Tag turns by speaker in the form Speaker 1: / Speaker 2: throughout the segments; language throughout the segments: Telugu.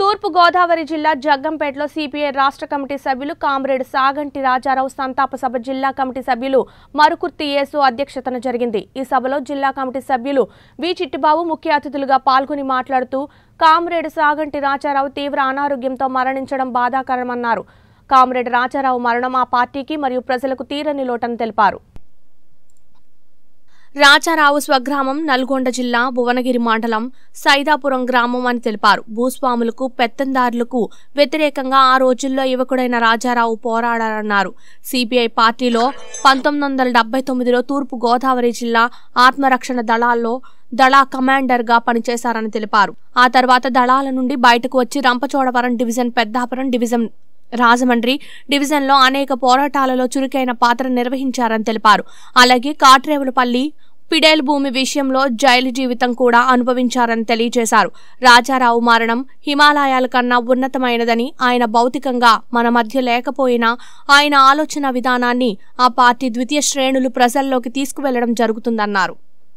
Speaker 1: తూర్పు గోదావరి జిల్లా జగ్గంపేటలో సిపిఐ రాష్ట్ర కమిటీ సభ్యులు కామ్రేడ్ సాగంటి రాజారావు సంతాప సభ జిల్లా కమిటీ సభ్యులు మరుకుర్తి యేసు అధ్యక్షతన జరిగింది। ఈ సభలో జిల్లా కమిటీ సభ్యులు వి చిట్టిబాబు ముఖ్య అతిథులుగా పాల్గొని మాట్లాడుతూ కామ్రేడ్ సాగంటి రాజారావు తీవ్ర అనారోగ్యంతో మరణించడం బాధాకరమన్నారు। కామ్రేడ్ రాజారావు మరణం ఆ పార్టీకి మరియు ప్రజలకు తీరని లోటని తెలిపారు। రాజారావు స్వగ్రామం నల్గొండ జిల్లా భువనగిరి మండలం సైదాపురం గ్రామం అని తెలిపారు। భూస్వాములకు పెత్తందారులకు వ్యతిరేకంగా ఆ రోజుల్లో యువకుడైన రాజారావు పోరాడారన్నారు। సిపిఐ పార్టీలో 1979లో తూర్పు గోదావరి జిల్లా ఆత్మరక్షణ దళాల్లో దళా కమాండర్ గా పనిచేశారని తెలిపారు। ఆ తర్వాత దళాల నుండి బయటకు వచ్చి రంపచోడవరం డివిజన్, పెద్దాపురం డివిజన్, రాజమండ్రి డివిజన్లో అనేక పోరాటాలలో చురుకైన పాత్ర నిర్వహించారని తెలిపారు। అలాగే కాట్రేవులపల్లి పిడేల్ భూమి విషయంలో జైలు జీవితం కూడా అనుభవించారని తెలియజేశారు। రాజారావు మరణం హిమాలయాల కన్నా ఉన్నతమైనదని, ఆయన భౌతికంగా మన మధ్య లేకపోయినా ఆయన ఆలోచన విధానాన్ని ఆ పార్టీ ద్వితీయ శ్రేణులు ప్రజల్లోకి తీసుకువెళ్లడం జరుగుతుందన్నారు।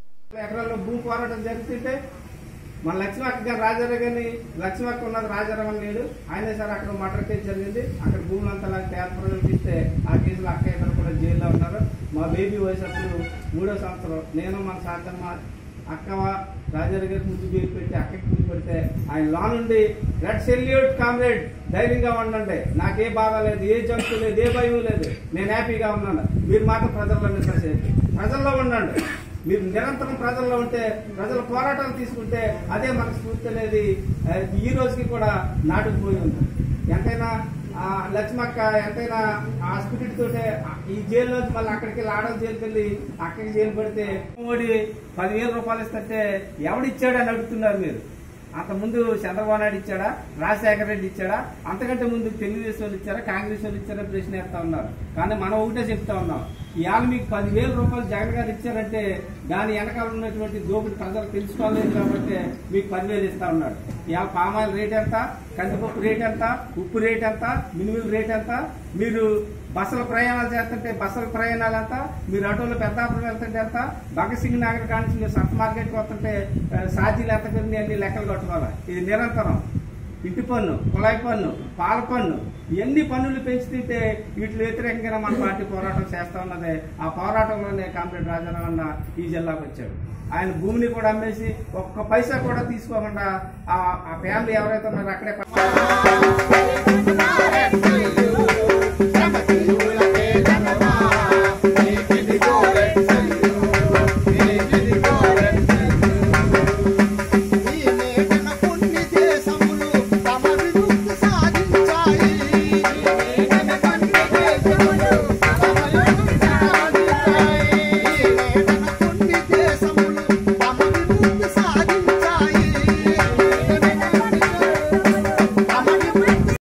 Speaker 2: మన లక్ష్మక్క గారు రాజారావు గారిని లక్ష్మక్క ఉన్నది రాజారావు లేడు, ఆయనే సార్ అక్కడ మర్డర్ కేసు జరిగింది। అక్కడ భూములంతా పేద ప్రజలకు ఇస్తే ఆ కేసులో అక్క ఇద్దరు కూడా జైల్లో ఉన్నారు। మా బేబీ వయసు అప్పుడు 3వ సంవత్సరం, నేను మన సాధన అక్కవ రాజారావు గారికి ముందు బీరు పెట్టి అక్కకి ముందు పెడితే ఆయన లో నుండి రెడ్ సెల్యూట్ కామ్రేడ్, ధైర్యంగా ఉండండి, నాకే బాధ లేదు, ఏ జంతు లేదు, ఏ భయం లేదు, నేను హ్యాపీగా ఉన్నాను, మీరు మాత్రం ప్రజల్లో నిద్రసేయండి, ప్రజల్లో ఉండండి, మీరు నిరంతరం ప్రజల్లో ఉంటే, ప్రజల పోరాటాలు తీసుకుంటే అదే మన స్ఫూర్తి అనేది ఈ రోజుకి కూడా నాటుకుపోయి ఉంది। ఎంతైనా లక్ష్మక్క ఎంతైనా ఆ స్పిరిట్ తోటే ఈ జైలు నుంచి మళ్ళీ అక్కడికి వెళ్ళి ఆడవ జైలుకి వెళ్ళి అక్కడికి జైలు పడితే మోడీ 10,000 రూపాయలు ఇస్తే ఎవడిచ్చాడని అడుగుతున్నారు మీరు। అంతకుముందు చంద్రబాబు నాయుడు ఇచ్చాడా, రాజశేఖర రెడ్డి ఇచ్చాడా, అంతకంటే ముందు తెలుగుదేశం వాళ్ళు ఇచ్చారా, కాంగ్రెస్ వాళ్ళు ఇచ్చారా ప్రశ్న వేస్తా ఉన్నారు। కానీ మనం ఒకటే చెప్తా ఉన్నాం, ఇవాళ మీకు 10,000 రూపాయలు జగన్ గారు ఇచ్చారంటే దాని వెనకాల ఉన్నటువంటి దోపిడి ప్రజలు తెలుసుకోలేదు కాబట్టి మీకు 10,000 ఇస్తా ఉన్నాడు। ఇవాళ పామాయిల్ రేట్ ఎంత, కందిపప్పు రేట్ ఎంత, ఉప్పు రేట్ ఎంత, మినిమం రేట్ ఎంత, మీరు బస్సుల ప్రయాణాలు చేస్తుంటే బస్సుల ప్రయాణాలు ఎంత, మీరు ఆటోలో పెద్దాపురం వెళ్తుంటే ఎంత, భగత్ సింగ్ నగర్ కానీ మీరు సబ్ మార్కెట్కి వస్తుంటే ఛార్జీలు ఎంత పెరిగి అన్ని లెక్కలు కట్టుకోవాలి। ఇది నిరంతరం ఇంటి పన్ను, కుళాయి పన్ను, పాల పన్ను, ఇవన్నీ పన్నులు పెంచుతుంటే వీటికి వ్యతిరేకంగా మన పార్టీ పోరాటం చేస్తా ఉన్నదే। ఆ పోరాటంలోనే కామ్రేడ్ రాజారావు అన్న ఈ జిల్లాకు వచ్చాడు। ఆయన భూమిని కూడా అమ్మేసి ఒక్క పైసా కూడా తీసుకోకుండా ఆ ఫ్యామిలీ ఎవరైతే ఉన్నారో అక్కడే